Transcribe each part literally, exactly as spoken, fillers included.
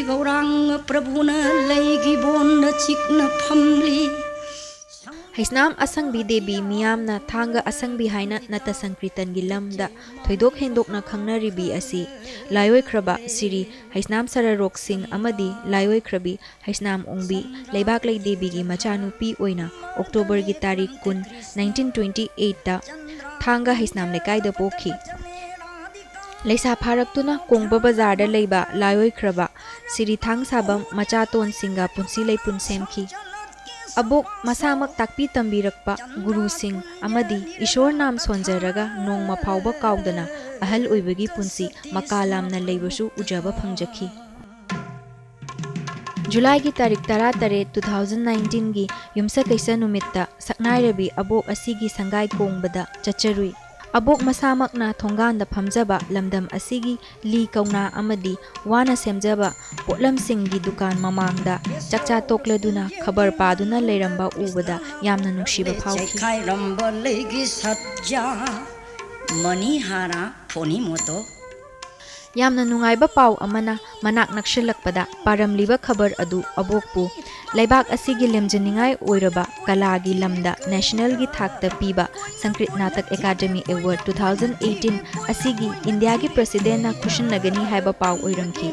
Gaurang Prabhuna Laigi Bonda Chikna Famli Haisnam Asangbi Debi Miyamna Thanga Asangbi Haina Nata Sankritan Gilamda Thoidok Hendokna Khangna Ribi Asi Laioi Kraba Siri Haisnam Sararok Singh Amadi Laioi Krabi Haisnam Ongbi Leibak Lei Debi Gi Machanupi Oina October Gi Tarik Kun nineteen twenty-eight da Thanga Haisnam Lekai da Pokhi Leisa Pharaktuna Kongba Bazar da Leiba Laioi Kraba Siri Thang Sabam Machaton Singa Punsi Lei Pun Semki Abok masamak takpi tambirakpa Guru Singh amadi Ishor nam sonjaraga nong mapauba kaudana ahal oibagi punsi makalamna leibasu ujaba phangjakhi July gi tarik tara tare two thousand nineteen gi yumsa kaisa numitta saknai rabi abok asigi sangai kongbada chacharui Abok masamakna thongan da phamjaba lamdam asigi li kauna amadi wana semjaba potlam singgi dukan mamangda chakcha tokladuna khabar paduna leiramba ubada yamna nungsiba phauki kai ramba legi satja mani hara phoni moto Yamna nungaiba pau amana manak nakshilakpada paramliba khabar adu abokpu Laibak asigi lemjaningai oiraba kalagi lamda national gi thakta piba Sankrit Natak Academy Award twenty eighteen asigi India gi president na kushin nagani haiba pau oiramki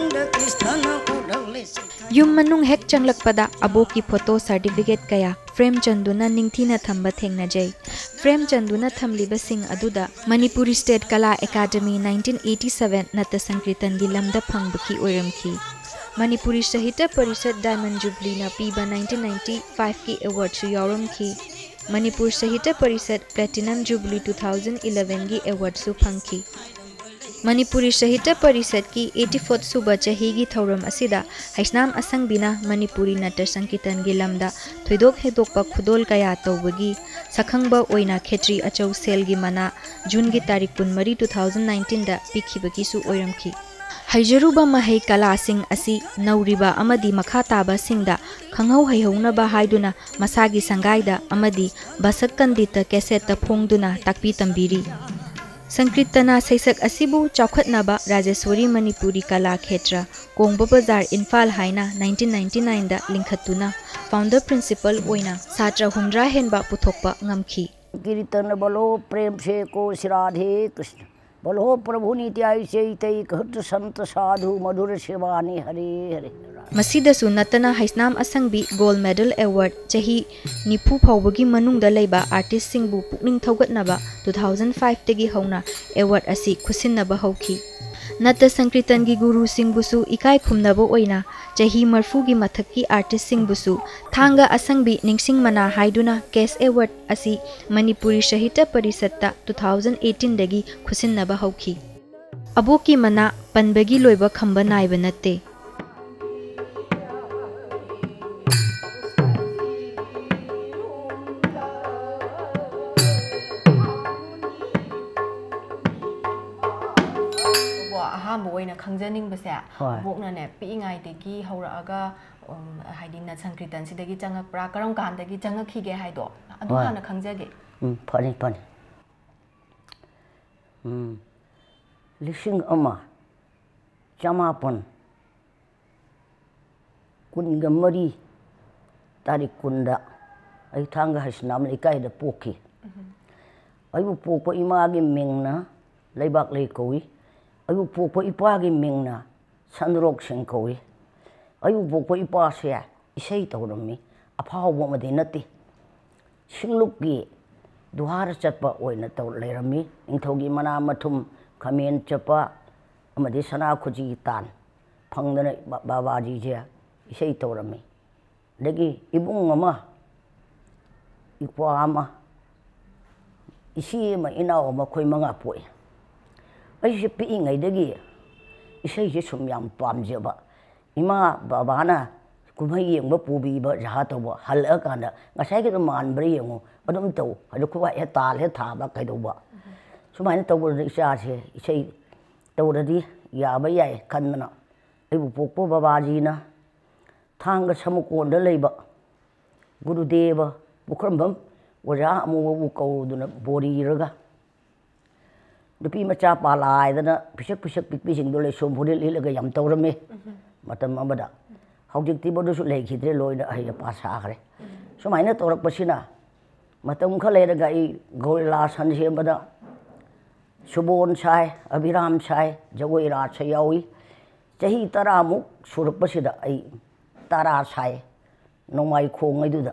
Yum manung hek changlakpada aboki photo certificate kaya frame chanduna ningthina thamba thengnajai frame chanduna thamliba sing aduda Manipuri State Kala Academy nineteen eighty-seven nata sankritan gi lamda phangbaki oiramki Manipuri Sahitya Parishad Diamond Jubilee na piba nineteen ninety-five ki award su yauram ki Manipur Sahitya Parishad Platinum Jubilee two thousand eleven gi award su phangki Manipuri Sahitya Parishad ki eighty-fourth suba chahi gi thauram asida Haisnam Asangbina Manipuri Nata Sankritan gi lamda thoidok hedokpa khudol kaya tawbagi sakhangba oina khetri achau sel gi mana June gi tarik twenty-three two thousand nineteen da pikhibagi su oiramki Haijaruba mahai kala sing asi nauriba amadi makhataba singda khangau haihonaba haiduna masagi sangaida amadi basak kandita keseta phongduna takpi tambiri Sankritana saisak asibu chawkhatnaba Rajeswari Manipuri Kala Khetra Kongba Bazar Infal Haina nineteen ninety-nine da linkhatuna founder principal oina satra humdra henba puthokpa ngamki Kirtan bolo prem se ko Radhe Krishna Bolo Prabhu Nityai Chaitai Kahut Sant Sadhu Madhur Shivani Hare Hare Masida su natana Haisnam Asangbi Gold Medal Award chahi nipu phawbagi manungda leiba artist singbu pukning thaugatnaba two thousand five tagi hauna award asi khusinnaba hauki Nata Sankritan gi Guru Singbusu ikai khumnaba oina chahi marfu gi mathakki artist singbusu thanga asangbi ningsing mana haiduna case award asi Manipuri Sahitya Parishatta two thousand eighteen dagi khusinnaba hauki Aboki mana panbagi loiba khamba naiba natte Boyna Kangjaning Basa, Bokna, Pingai, the Gi, Horaga, Hiding Sankritan, Sidagi Changa Prakaram Kandagi Changa Kige Haido, Adwana Kangjagi. Funny, funny. Hmm. Lishing Ama Chamapon Kungamari Tarikunda, I tanga has Namlikai the Poki. I will poke Imagi Mingna, Laybak Lakoi. Ayu pokpa ipagi mingna Sanrok Sengkoi ayu pokpa ipa sia isai tawrami aphaw madi nati singlukgi duhar chatpa oina taw leirami ingthogi mana mathum khamen chapa amadi sana khuji tan phangdana babaji je isai tawrami dagi ibung ama ipa ama isi ma inaw ma khoi manga poi I should be in a degi. You say you should be on Pamjaba. Ima Babana, Kumayi and Wapubi, but Jahatoba, Halakanda, a second man, Briamo, but don't know, I look quite a tal, a taba, Kadoba. So my tower the charge here, you say, Tawadi, Yabaya, Kanana, Ibu Babajina, Tanga Samuko, the labor, Guru Deva, Bukrambum, Wajamu Wuko, the body raga. The Pima Chapa lie, then a Pishak Pishak Pishing Dole Shom Pudil Ilagayam Torame, matam amada hojikti bodu su lekhidre loina ai pa sakhre sumaina torak pasina matam khale ga I gorilla san sembada subon sai abhiram sai jagoi ra sai yawi chahi tara muk surak pasida ai tara sai nomai khong ai duda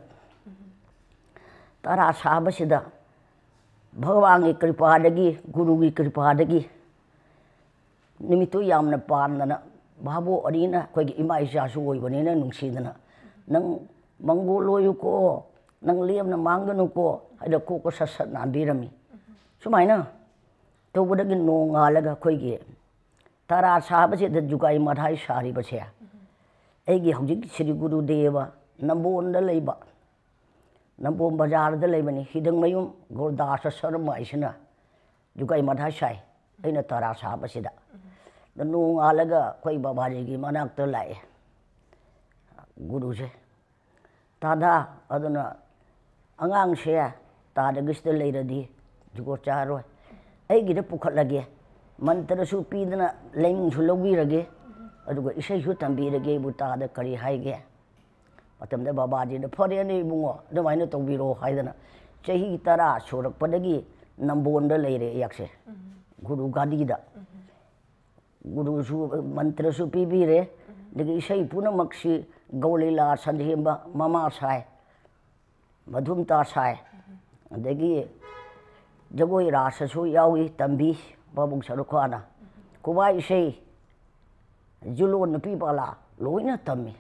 tara sabasida Bhagavan ki kripa dagi guru ki kripa dagi nimitu yamna pandana bhabo arina koi ki ima isha su oi banina nungsidana nang mangoloyu ko nang liamna manganu ko ada ko ko sasat na birami sumaina to budagi no ngalaga koi ki tara sabase da jugai madhai sari base aigi hojik Sri Guru Deva nambonda leiba nambon bazar da leibani hidang mayum Gurdasa Sarma isina jugai madhai sai aina tara sabase da da no ngalaga koi babaji gi manak to lai guru se tada aduna angang se ta da gis da leiradi jugo charoi ai gi da pukhat lage mantra su pi dana leng su logi rage aduga isai su tambi rage bu ta da kari haige matam da babaji da phare ne bungo da maina to biro haidana chahi tara sorak padagi nambon da leire yakse guru gadi da guru su mantra su pi bi re dagi isai puna maksi gaulila sandhemba mama sai madhum ta sai dagi jagoi rasa su yawi tambi babung sarukana kubai isai julon pi bala loina tammi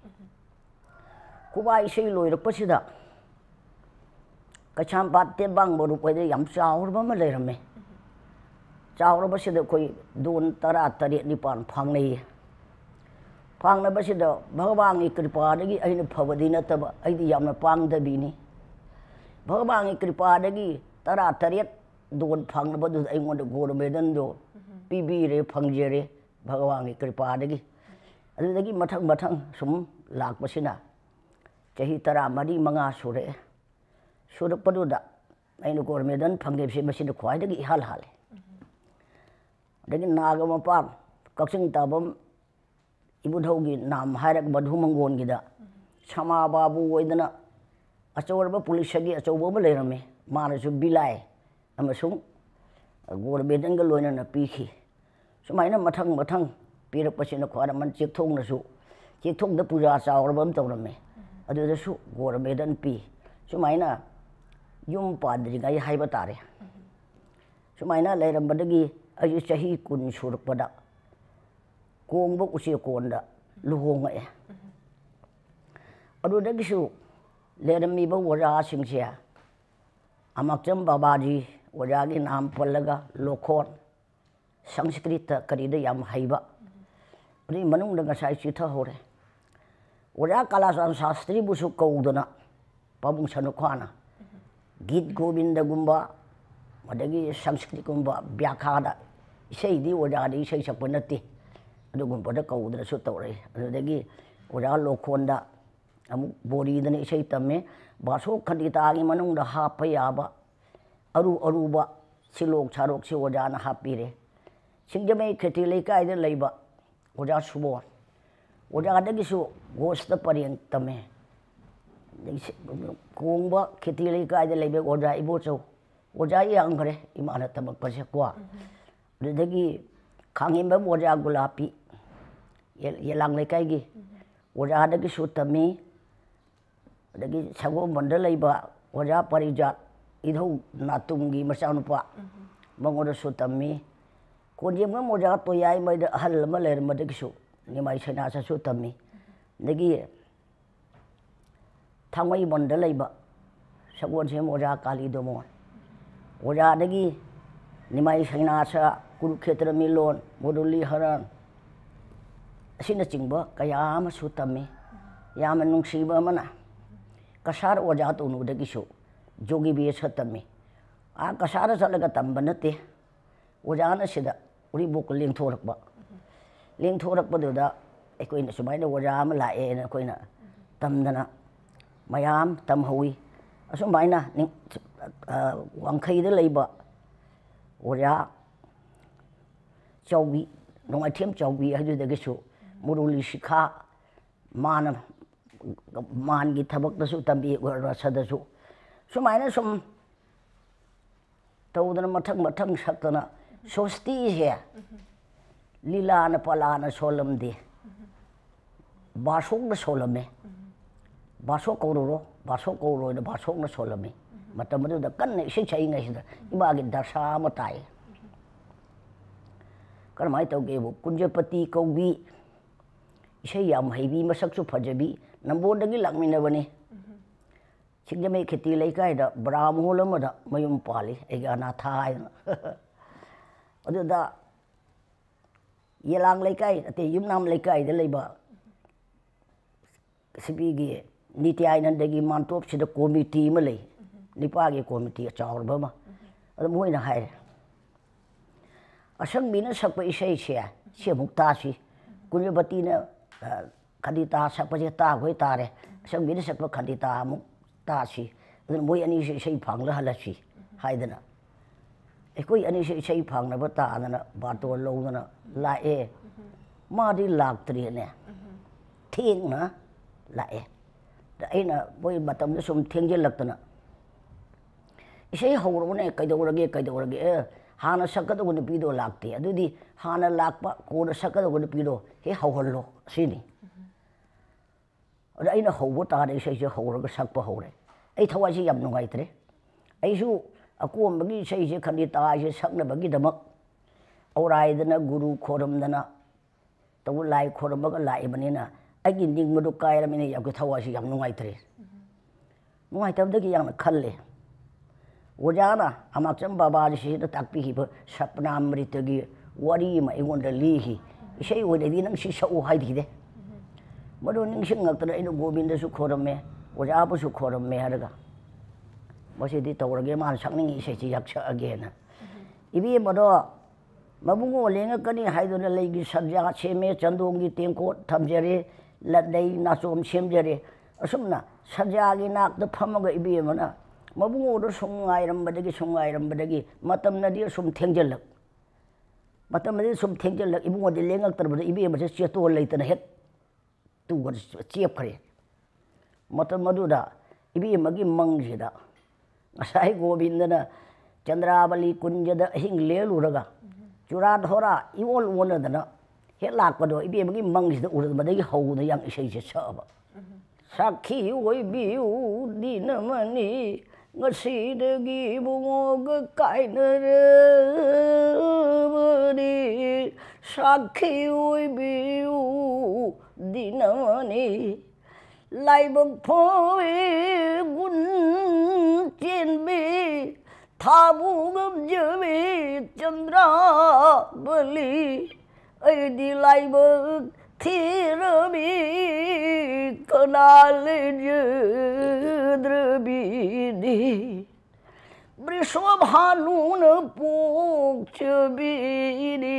kubai isai loirak pasida kacham patte bang boru pade yam chaur ba ma leirame chaur ba sida koi don tara tare nipan phangnei phangna ba sida bhagavan ki kripa dagi aina phabadi nataba aidi yamna pangda bini bhagavan ki kripa dagi tara tare don phangna ba du aingon da gor medan do pibi re phangjere bhagavan ki kripa dagi adu dagi mathang mathang sum lak pasina chahi tara mari manga sure surak paduda aina gor medan phangge se masina khwai dagi hal hal dagi naga mapam kaksing tabam ibudhogi nam hairak badhu mangon gida sama babu oidana achawrba police gi achawba leirame mana su bilai amasung gor medan ga loina na pikhi sumaina mathang mathang pirak pasina khwara man chek thong na su chek thong da puja chawrbam tawrame adu da su gor medan pi sumaina yum padri gai haiba tare sumaina leiram badagi ayu chahi kun surak pada kongba usia konda luhonga e adu dagi su leiram mi ba wara singsia amakcham babaji wara gi nam pallaga lokhon Sanskrit karida yam haiba ri manung da sai chitha hore wara kalasan shastri busu kaudana pabung sanukhana git govinda gumba madagi Sanskrit gumba byakhada isai di wara di isai sapanati adu gumba da kaudra su tawre adu dagi wara lokhonda amu bori dana isai tamme baso khandita gi manung da hapa yaba aru aruba silok charok si wara na hapire singjamai kheti leikai da leiba wara subo wara dagi su gosta parien tamme kongba kheti leikai da leibe wara ibo chau wara yang gre imana tabak pase kwa dagi khangimba wara gulapi yelang leikai gi wara dagi su tamme dagi sago banda leiba wara parijat idhau natumgi masanupa mangoda su tamme konjemga moja to yai mai da hal ma ler ma dagi su ni mai sena sa su tamme dagi thangwai banda leiba sagon se moja kali do mo wara dagi ni mai sena sa Kurukshetra milon Moduli haran asina chingba kaya ama su tamme yama nungsiba mana kasar wara to nu dagi su jogi bi sa tamme a kasara salaga tamba nate wara sida uri bok leng thorakba leng thorakba da aikoina sumaina wara ama lae na koina tamdana mayam tamhawi asumaina ning wangkhai da leiba wara chawbi nongai them chawbi haju da gisu Muruli Shikha Mana Man gi thabak da su tambi rasa da su sumaina sum tawdana mathang mathang sakana sosti he lila na pala na solam de basok na solame basok kororo basok kororo na basok na solame matamadu da kan ne shi chai ngai da iba gi dasha matai karmai tawge bu kunjapati kaubi isai yam haibi masak su phajabi Nambo dagi lakmina bani. Sikja me kheti laikai da brahmo lama da mayum pali ega na thai. Adu da yelang laikai ate yumnam laikai da leiba. Sibi gi niti ainan dagi mantop sida committee ma lei. Nipa gi committee chawr ba ma. Adu moi na hai. Asang bina sakpa isai sia sia mukta si. Kunjapati na Kadita sakpa je ta hoi ta re sang bi sakpa kadita mu ta si adun moi ani se sei phang la hala si haidana e koi ani se sei phang na ba ta na ba to lo na la e ma di lak tri ne thing na la e da aina moi matam na sum theng je lak na sei hawro ne kai do rage kai do rage hana sakka do ne pi do lak te adudi hana lak pa ko na sakka do ne pi do he hawhol lo sini Ada ina hawu ta de sei se hawra ga sakpa hawre ai thawai si yam nungai tre ai su aku bagi sei se khani ta se sakna bagi damak aurai dana guru khoram dana tawu lai khoram ga lai banina ai gi ning madu kai ra mine yak thawai si yam nungai tre nungai tab de gi yang khalle wajana amak cham baba ji se takpi hi sapna amrit gi wari ma ingon da li hi sei wo de di nang si sau hai di de Madu ningsing ngak tada ino Govinda su khorame waja apa su khorame haraga masi di tawrage man sakning isai chi yak sa again ibi mado mabungo lenga kani haidona leigi sarja cheme chandongi tengko thamjare ladai nasom semjare asumna sarja gi nak da phamaga ibi mana mabungo do sungai rambadagi sungai rambadagi matam nadi sum thengjal matam nadi sum thengjal ibungo de lengak tarbada ibi ma che to leitana het tu gar chiep khare matam maduda ibi magi mangjida ngasai Govindana Chandravali kunjada hing leluraga chura dhora iwol wonadana he lakpado ibi magi mangjida urabadagi hawna yang isai se saba sakhi oi biu dinamani ngasidagi bungog kainare bani sakhi oi biu dinamani lai bang phoi gun chen bi thabu gam jami chandra bali ai di lai bang thirabi kanale jdrabini brishabhanun pokchabini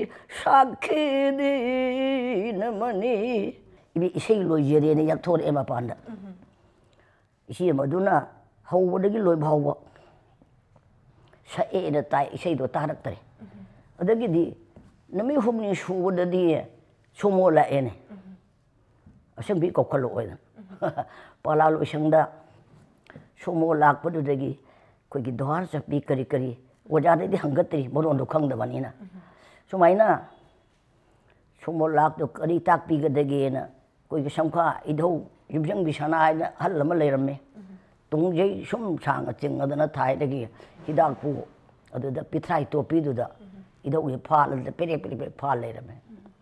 sakhidinamani ibi isai loi jere ne yak thor ema panda isi maduna hawdagi loi bhawba sa e na tai isai do tarak tare adagi di nami humni shuwdadi sumo la ene asang bi kokkalo oida palalo isangda sumo lak padu dagi koi gi dwar sa bi kari kari waja de hangatri moron do khang da banina sumaina sumo lak do kari tak pi ga dagi na koi gi samkha idho yumjang bi sana na hal lama leiramme tungjei sum sang aching adana thai dagi hidak pu adu da pithrai to pi du da idho ge phal da pere pere phal leiramme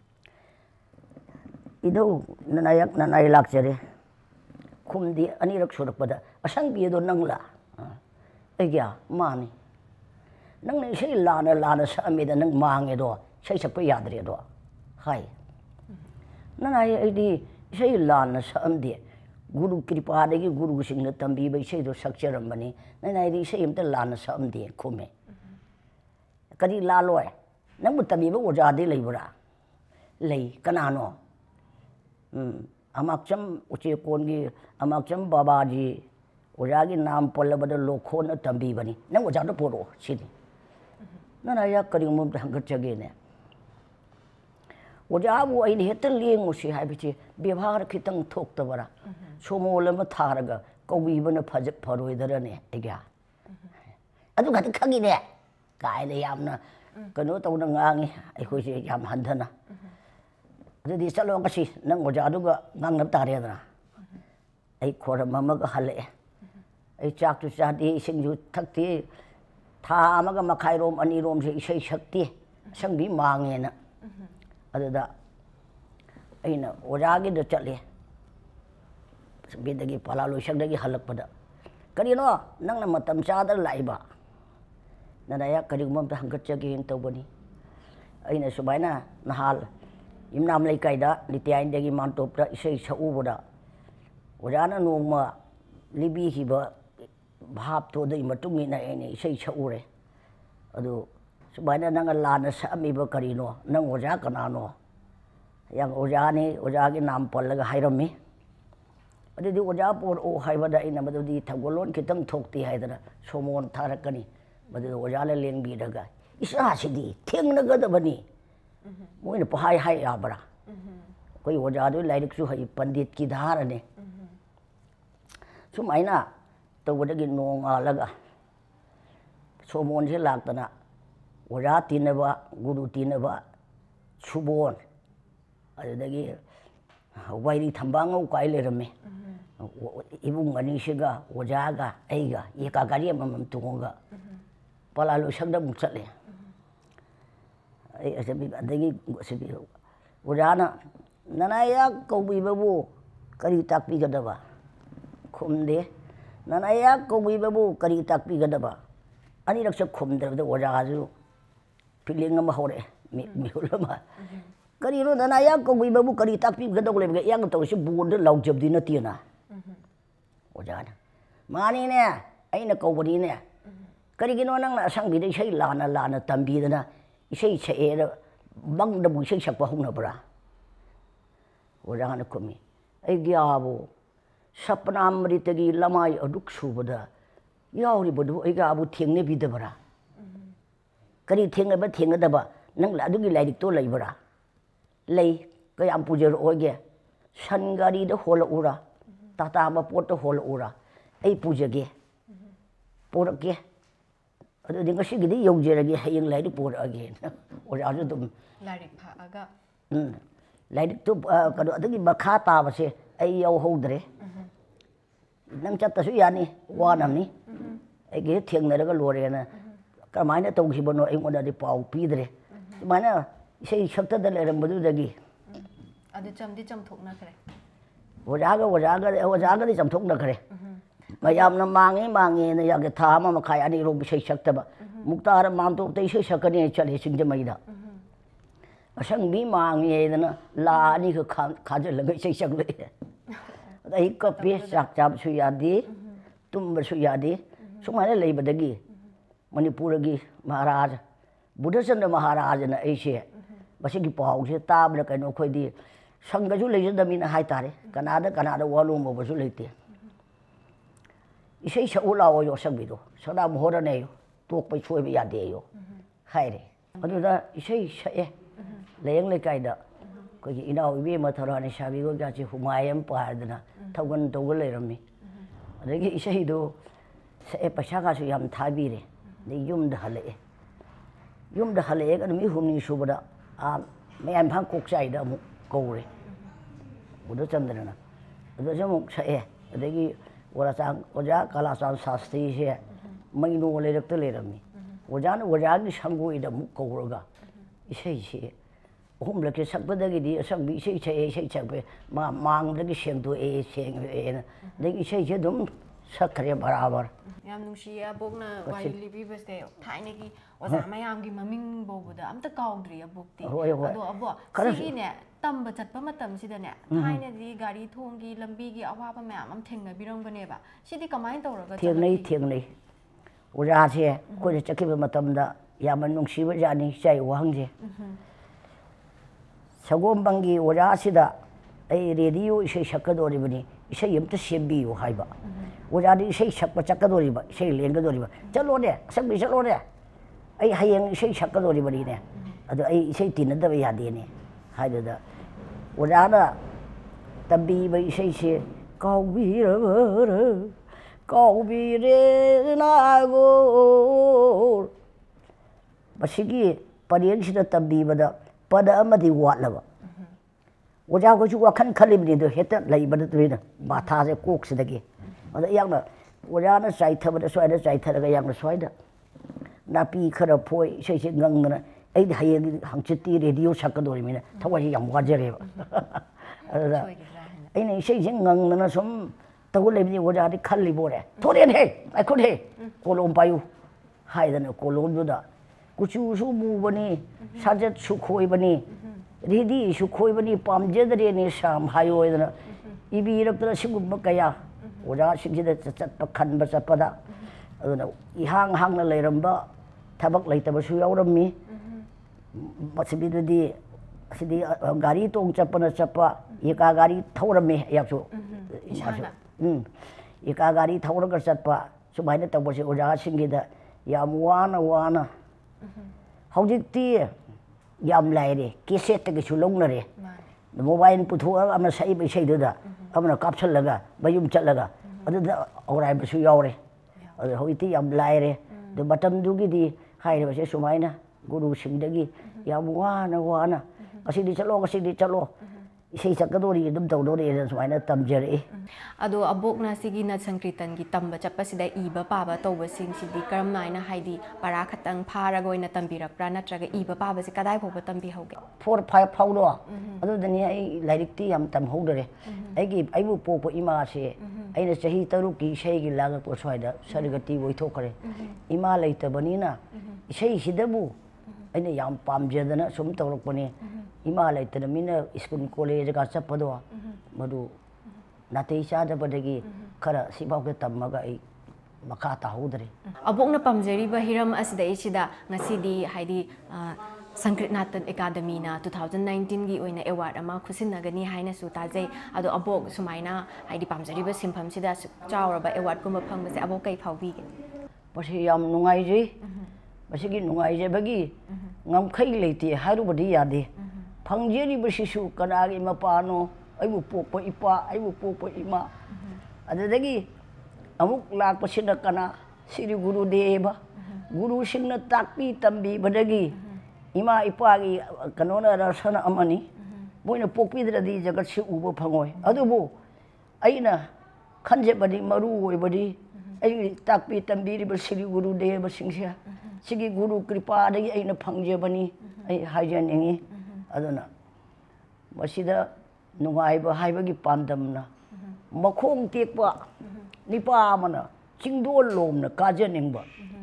Ido nanayak nanay lakjare kumdi anirak surakpada asang bido nangla egya mani nang ne sei lana lana sa amida nang mangi do sei sakpa yadre do hai nanay edi sei lana sa amdi guru kripa degi guru singna tambi bai sei do sakcharam bani nanay di sei amta lana sa amdi khume kadi laloy nang mutabi ba ojade leibura lei kanano Amakcham uche kongi amakcham babaji ojagi nam pollabada lokhona tambi bani nang ojada poro sini nana ya karing mum hangat chage ne ओजाबू अने हेत लेंगुसी हाइबचे व्यवहार खितंग थोक्तबरा सोमोल अमा थारगा कौबीबना fudge फरोइदरने एग्या अदु खत खंगिने कायले यामना कनो तौना ngangi अखोइसे याम हंधना अदुदि चलो गसी नंग ओजादुगा ngangnab तारेदना अई खोरम अमगा हले अई चाकतु चादे इसिंजु थक्ते था अमगा मखाइरोम अनिरोम से इसै शक्ति संबी मांगेना अदुदा अइना ओजागे द चले बेदगी पला लोइसंदगी हलकपदा करिनो नंगना मतम चादर लाइबा ननाया करिगुमम ता हंगचगे इन तौबनी अइना सुबाइना नहाल इमनाम लेकाइदा लित्याइनदगी मानटोपदा इसै सउबदा ओजाना नोंमा लिबी हिबा भाप तोदई मतुंगिना एने इसै सउरे अदु सुबाइना नंगा लाना सामीबा करिनो नंग ओजा कनानो yang oja ni oja gi nam pallaga hairami adudi oja por o haibada ina madudi thagolon kitang thokti haidana somon tharakani madu oja le lengbi daga isa sidi thengna gada bani moina pahai hai abra koi oja du lairik su hai pandit ki dharane sumaina tawdagi nong alaga somon se laktana oja tinaba guru tinaba subon अदगी वायरी थंबांगो काय लेरमे इबुंग अनिसिगा ओजागा एगा एका गाड़ी मम तुंगा पलालो संग मुक चले ए असेबी अदगी असेबी ओजाना ननाया कौबी बबू करी ताकपी गदबा खुमदे ननाया कौबी बबू करी ताकपी गदबा अनि रक्ष खुमदबद ओजाजु फीलिंग अमा होरे मिहुलमा करीनो ननाया कौबी बबू करी ताकपी गदोले यांग तौसी बोंद लाउजबदी नतिना ओजाना मानीने अइना कौबनीने करिगिनो नंग असंगबिदे इsei लाना लाना तंबीदना इsei छेएर बंगदबु इsei सकपा हुनबरा ओजाना कुमी अइ ग्याबो सपनामृतगी लमाई अदुक सुबदा यावरिबदु अइ ग्याबु थेंगने बिदबरा करी थेंगबा थेंगदबा नंग अदुगी लाइरिक तो लैबरा लई कयाम पुजर ओगे सन गाड़ी द होल उरा टाटा मा पोट होल उरा ऐ पुजगे पोरगे अदु दिंगसी गिदि यौजेरगे हयंग लाइदि पोरगे ओजाजु दुम लाइरिक फागा उम लाइरिक तो कदो अदुगी मखा ताबसे ऐ यौ होद्रे नंग चत्तसु यानी वानमनी ऐगे थेंगनरगा लोरेना कमाइना तौखिबनो ऐंगोनदि पाउ पीद्रे माने इसे शक्तद लेरमबदुदगी अदु चमदि चमथोकनाखरे ओजागा ओजागा ओजागा दि चमथोकनाखरे मयामना मांगे मांगे न यागे थामा मखाय अनि रो बिसे शक्तबा मुक्तार मानतो तैसे शकने चले सिंजमैदा असंग भी मांगे न लानी ख खाज लगे से सकले दai कपे साक चाब सु यादि तुम सु यादि सुमाने लेबदगी मणिपुरगी महाराज बुद्धचंद्र महाराज न ऐसे बसिगी पाउसे ताबरा कनो खोइदि संगजु लेजदमिना हाइतारे कनादा कनादा वालुम बसु लेते इसै सउलाओ यो संबिदो सदा मोहरने यो तोक पै सोइबे यादे यो हाइरे अदुदा इसै सए लेयंग लेकाइदा कोइ इनाउ इबे मथराने साबिगो गाची हुमायम पादना थगन तोगल लेरमी अदगी इसै दो सए पैसा गासु याम थाबिरे दे युमदा हले युमदा हले एक अदमी हुमनी सुबदा आ मैम भाग कोकसाइदा अमु कौरे बुद्धचंद्रना अदजु मुक सए अदगी ओराचांग ओजा कलाचांग शास्त्री से मैनो लेरक्ता लेरमी ओजाना ओजागी संगोइदा मुक कौरगा इसै से अहुमलके सकपदगिदि असंबि इसै छे इसै छपे मा मांगदगी सेंदो ए सेंग ए दगी इसै से दुम सकरे बराबर याम नुसिया बोकना वाइ लिबि बस्ते थाइनेगी ओजा मयामगी ममिंग बोबुदा अमता काउद्रि अबोक्ति अदो अबो सिगिने तंब चटपा मतमसिदने थाइनेदि गाड़ी थोंगी लंबीगी अवाबा मयाम अम थेंगनबिरंगनेबा सिदि कमाइन तौरगा थेंगनै थेंगनै ओजासे कोइ चकिबा मतमदा याम नुसिबा जानि चाइ वाहंजे सगोमबंगी ओजासिदा ऐ रेडियो इसै सकदोरिबनि इसै यमता सेंबियो हाइबा ओजादि इसै सकपा चक्कदोरिबा इसै लेंगदोरिबा चलोने संबि चलोने ऐ हयेंग इसै सकदोरिबनिने अदो ऐ इसै तिनदबा यादेने 하이드다 오자나 담비바 이세이세 까우비르 까우비레 나고 마시기 परेंसिदा तंबीबदा पद अमदि वाटलबा ओजा कोजु वखन खलिबनि दो हेत लैबदा तुइना माथासे कोकसिदगी अदा यागना ओजाना चाइथबदा स्वाइदा चाइथरगा यागना स्वाइदा नापी खरा फोय सेसे गंगना ऐ हये हंचिति रेडियो सकदोरिमिना थवाई याम वाजरेबा अदा ऐने सेसे गंगना सम तगु लेबनि ओजादि खलिबोरे थोरेन हे आइखोन हे कोलोम पायु हाइदना कोलोम कुचूसु मुबनी साजत सुखोइबनी रेडी सुखोइबनी पामजेदरेने साम हायोइदना इबीरक्तना सिगुम्ब कया ओजा सिगजिदा चटप खनबा चटपदा अदुना इहांग हांगना लेरंबा थबक लेतबसु यावरम्मी मसिबिददी सिदी गाड़ी तोंग चपना चपा एका गाड़ी थौरम्मी यासु उम एका गाड़ी थौरगा चटपा सुमाइना तबसे ओजा सिंगिदा याम वाना वाना हौजिक्ति याम लाइरे केसेट तगसु लौनरे मोबाइल पुथोआ अमना सई बैसैदुदा अमना कापसलगा बयुम चलगा अदुदा औराइबसु यावरे अदु हौजिक्ति याम लाइरे दु मतमदुगिदि हाइरबसे सुमाइना गुरु सिंगदगी याम वाना वाना असिदि चलो असिदि चलो इसे सकदोरी दम तौदोरी सुमाइना तमजरे अदो अबोकना सिगी न संकीर्तन की तंब चप्पसिदा इबा पाबा तौबसिंग सिदी करमनाइना हाइदी पारा खतंग फारगोइना तंबिरक्प्रा नत्रगा इबा पाबसे कदाइ फोबा तंबि होगे फोर फाइव फाउलो अदो दनि आई लाइरिक्ति याम तम होदरे आइगी आइबु पोपो इमा से आइना चही तरुक की इसेगी लागा को स्वाइदा सरगति वइथोखरे इमा लैतबनिना इसे सिदबु आइना याम पामजेदना सुम तौरकपने इमा लैतन मिना स्कूल कॉलेज का चपदो मधु नाते चादबदगी खरा सिबाउके तम्मगा आई मखा ताहुदरे अबोकना पमजरीबा हिरम असिदा इसिदा ngasiदी हाइदी संकृतनाथन एकाडेमी ना टू थाउजेंड नाइनटीन की ओइना अवार्ड अमा खुसिनगनी हाइना सु ताजे अदो अबोक सुमाइना हाइदी पमजरीबा सिमफम सिदा चावरबा अवार्ड कुम फंगबसे अबोक कै फाउबीगे पसे याम नुंगाइजे बसिगी नुंगाइजे बगी ngamkhai leiti harubadi yade fangjeri basisu kanagi mapano aibu pokpa ipa aibu pokpa ima adadagi amuk lakpasina kana siri guru deva guru singna takpi tambi badagi ima ipa gi kanona rasana amani moina pokpidradi jagat si uba phangoi adubu aina khanje badi maru oi badi ai takpi tambi ri siri guru deva singsia सिगी गुरु कृपा दगी आइना फंगजेबनी आई हाइजनिंगी अदुना मसिदा नुगाइबा हाइबगी पांदमना मखोंग तेकपा Nipah अमना चिंगदोल लोमना काजनिंगबा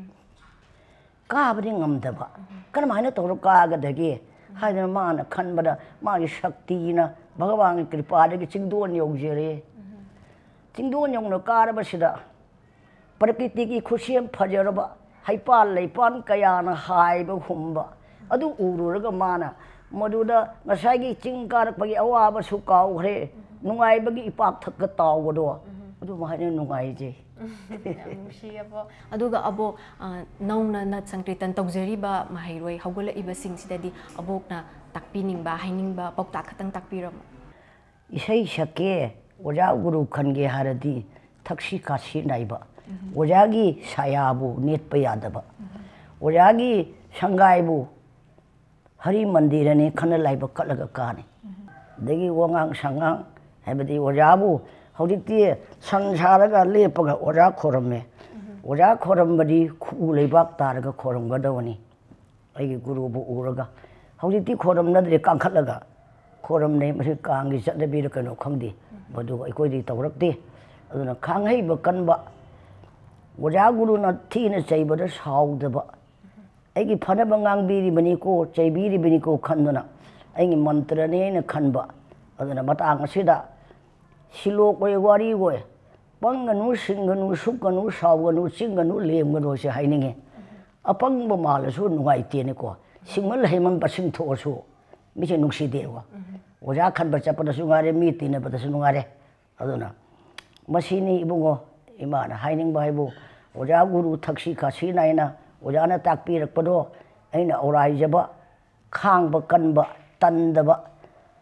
काबदि ngamदबा कनमाइना तौर कागदगे हाइदना माना खनबदा मागी शक्तिना भगवान कृपा दगी चिंगदोन योगजेरे चिंगदोन योगना कारबसिदा प्रकृति की खुशियम फजरबा हाइपाल लेपान कयाना हाइबा हुम्बा अदु उरुरगा माना मदुदा ngसाइगी चिंग कारकपगी अवाबसु काउखरे नुगाइबगी इपाक थक्क तावदो अदु माने नुगाइजे नुसियबो अदुगा अबो नौना न संकीर्तन तौजरीबा माहिरोय हौगला इबा सिंगसिददी अबोकना ताकपिनिंगबा हाइनिंगबा पौता खतंग ताकपिरम इसै सके ओजा गुरु खनगे हारदी थक्सी कासी नाइबा ओजागी सायाबु नेटप यादबा ओजागी संगाइबु हरि मंदिरने खन लाइब कलग काने दगी वंगांग संगांग हैबदी ओजाबु हौदिति संसारगा लेपगा ओजा खोरमे ओजा खोरमबदी खु लेबाक तारगा खोरमगदवनी आइगी गुरुबु उरगा हौदिति खोरमनदरे कांखलगा खोरमने मसे कांगी चदबीर कनो खंगदी बदु अइकोइदि तौरक्ते अदुना खांगैब कनबा ओजा गुरु न थीन चैबद साउदबा ऐगी फनब ngangbiribaniको चैबिरिबनिको खन्दना ऐगी मंत्रने न खनबा अदुना मतांग सिदा सिलोक ओय वारी ओय पंगनु सिंगनु सुकनु सावगनु चिंगनु लेमगनु से हाइनिंगे अपंग मालसु नुगाइतेनेको सिंगल हेमन पसिंग थोसु मिसे नुक्सिदेवा ओजा खनबा चपदसु गारे मी तिनबदसु नुगारे अदुना मसिनी इबुंगो इमाना हाइनिंग बाइबु ओजा गुरु थक्सी खासी Naina ओजाना ताकपीरकपदो अइना औराइजबा खांगबा कनबा तंदबा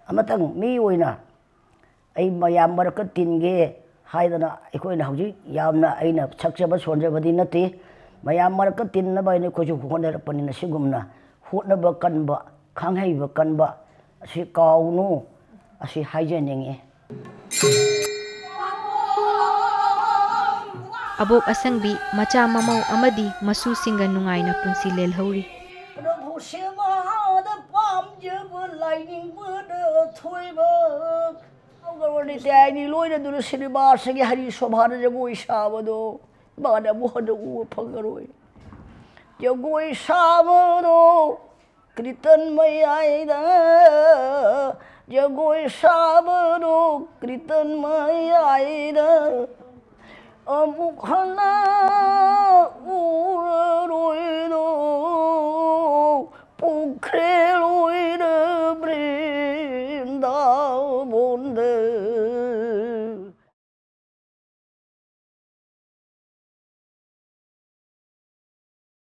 amatang mi oina ai mayam marka tinge haidana aikoina hauji yamna aina sakjaba sonjabadi nati mayam marka tinna baine ko ju honera panina sigumna hotna ba kanba khanghai ba kanba asi kaunu asi haijeninge abok asangbi macha mamau amadi masu singa nungaina punsi lelhori Ni loy na dulu cinema segi hari sobhana jago isabado bana mohana u phangaroi jago isabado kritan mayaida jago isabado kritan mayaida amukhana uroido pukre loida